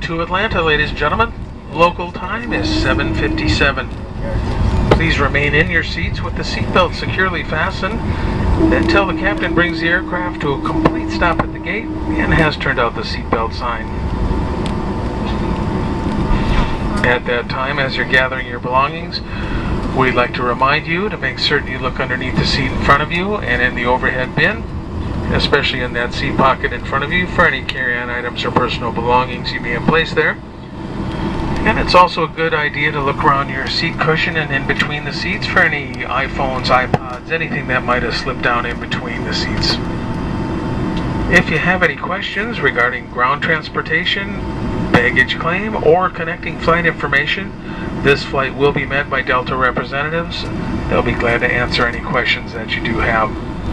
to Atlanta, ladies and gentlemen. Local time is 7:57. Please remain in your seats with the seatbelt securely fastened until the captain brings the aircraft to a complete stop at the gate and has turned out the seatbelt sign. At that time, as you're gathering your belongings, we'd like to remind you to make certain you look underneath the seat in front of you and in the overhead bin, especially in that seat pocket in front of you, for any carry-on items or personal belongings you may have placed there. And it's also a good idea to look around your seat cushion and in between the seats for any iPhones, iPods, anything that might have slipped down in between the seats. If you have any questions regarding ground transportation, baggage claim, or connecting flight information, this flight will be met by Delta representatives. They'll be glad to answer any questions that you do have.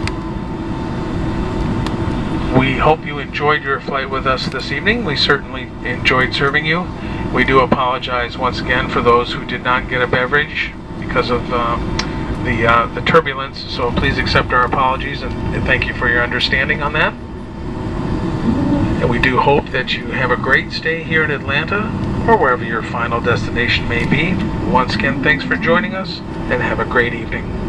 We hope you enjoyed your flight with us this evening. We certainly enjoyed serving you. We do apologize once again for those who did not get a beverage because of the turbulence, so please accept our apologies and thank you for your understanding on that. And we do hope that you have a great stay here in Atlanta or wherever your final destination may be. Once again, thanks for joining us and have a great evening.